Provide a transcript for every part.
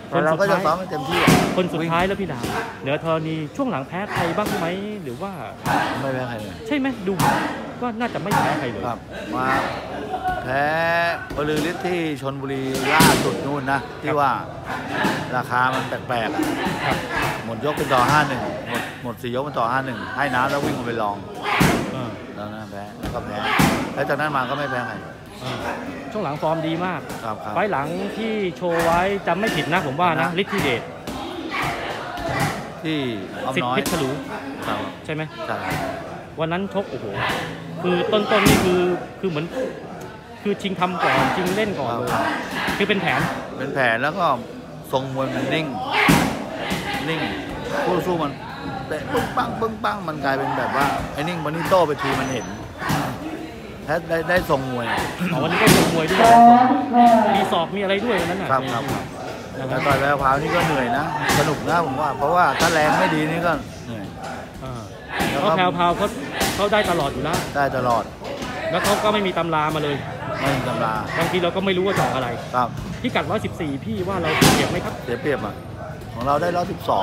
เราก็จะซ้อมให้เต็มที่คนสุดท้ายแล้วพี่ดาวเหนือธรณีช่วงหลังแพ้ใครบ้างไหมหรือว่าไม่แพ้ใครเลยใช่ไหมดูก็น่าจะไม่แพ้ใครเลยครับมาแพ้บลือฤทธิ์ที่ชลบุรีล่าสุดนู่นนะที่ว่าราคามันแปลกๆหมดยกเป็นต่อ5-1หมด4 ยกเป็นต่อ5-1ให้น้ำแล้ววิ่งมาไปลองแล้วนะแพ้แล้วก็แพ้แล้วจากนั้นมาก็ไม่แพ้ใครช่วงหลังฟอร์มดีมากครับไฟหลังที่โชว์ไว้จำไม่ผิดนะผมว่านะฤทธิเดชที่สิทธิ์เพชรฉลูใช่ไหมใช่วันนั้นชกโอ้โหคือต้นนี่คือเหมือนคือชิงทำก่อนชิงเล่นก่อนเลยคือเป็นแผนแล้วก็ทรงมวยมันนิ่งคู่สู้มันเตะปึ้งปังมันกลายเป็นแบบว่าไอ้นิ่งมันนี่โต้ไปทีมันเห็นได้ทรงมวยวันนี้ก็ทรงมวยด้วยมีศอกมีอะไรด้วยนั้นครับแล้วต่อยแววพาวนี่ก็เหนื่อยนะสนุกนะผมว่าเพราะว่าถ้าแรงไม่ดีนี่ก็เหนื่อยเพราะแววพาวเขาได้ตลอดอยู่แล้วได้ตลอดแล้วเขาก็ไม่มีตำรามาเลยไม่มีตำราบางทีเราก็ไม่รู้ว่าจะออกอะไรครับพิกัด114พี่ว่าเราเปรียบไหมครับเสียเปรียบอ่ะของเราได้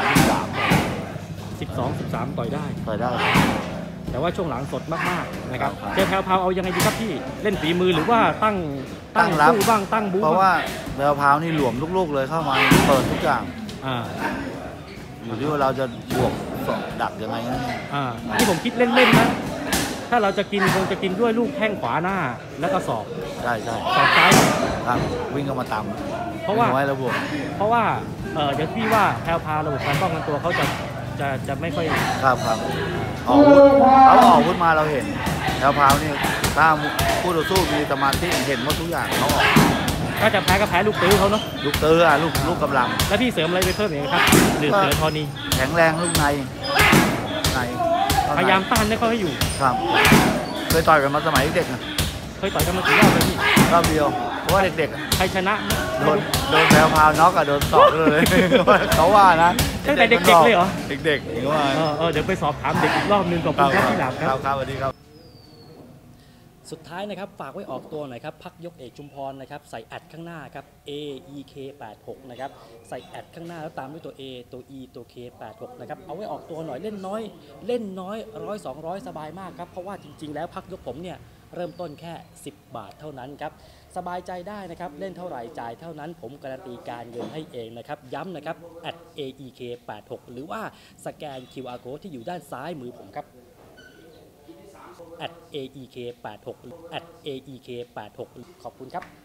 12 13ต่อยได้ แต่ว่าช่วงหลังสดมากๆนะครับเจอแพรวพาวเอายังไงดีครับพี่เล่นฝีมือหรือว่าตั้งรับบ้างตั้งบู๊เพราะว่าแพรวพาวนี่หลวมลูกๆเลยเข้ามาเปิดทุกอย่างอยู่ที่ว่าเราจะบวกดักยังไงนะที่ผมคิดเล่นๆนะถ้าเราจะกินคงจะกินด้วยลูกแข้งขวาหน้าแล้วก็ศอกใช่ศอกซ้ายครับวิ่งเข้ามาตามเพราะว่าอย่างพี่ว่าแพรวพาวระบบการป้องกันตัวเขาจะไม่ค่อยครับเขาออกพูดมาเราเห็นแล้วพาวนี่ถ้าคู่ต่อสู้มีสมาธิเห็นว่าทุกอย่างเขาออกถ้าจะแพ้ก็แพ้ลูกตื้อเขาเนาะลูกตื้อลูกกำลังแล้วพี่เสริมอะไรไปเพิ่มอีกครับหรือเสือทอนีแข็งแรงลูกในพยายามต้านให้เขาให้อยู่ครับเคยต่อยกันมาสมัยเด็กเคยต่อยกันมากี่รอบเลยพี่รอบเดียวเพราะว่าเด็กใครชนะโดนแพรวพาวน็อกโดนสอบเลยเขาว่านะตั้งแต่เด็กๆเลยเหรอเด็กๆว่าเดี๋ยวไปสอบถามเด็กอีกรอบนึงกับคุณครับพี่ดาบครับสวัสดีครับสุดท้ายนะครับฝากไว้ออกตัวหน่อยครับพักยกเอกชุมพรนะครับใส่แอดข้างหน้าครับ AEK86 นะครับใส่แอดข้างหน้าแล้วตามด้วยตัว A ตัว E ตัว K86 นะครับเอาไว้ออกตัวหน่อยเล่นน้อย100 200สบายมากครับเพราะว่าจริงๆแล้วพักยกผมเนี่ยเริ่มต้นแค่10 บาทเท่านั้นครับสบายใจได้นะครับเล่นเท่าไหร่จ่ายเท่านั้นผมการันตีการเงินให้เองนะครับย้ำนะครับ @AEK86 หรือว่าสแกน QR Code ที่อยู่ด้านซ้ายมือผมครับ@AEK86 ขอบคุณครับ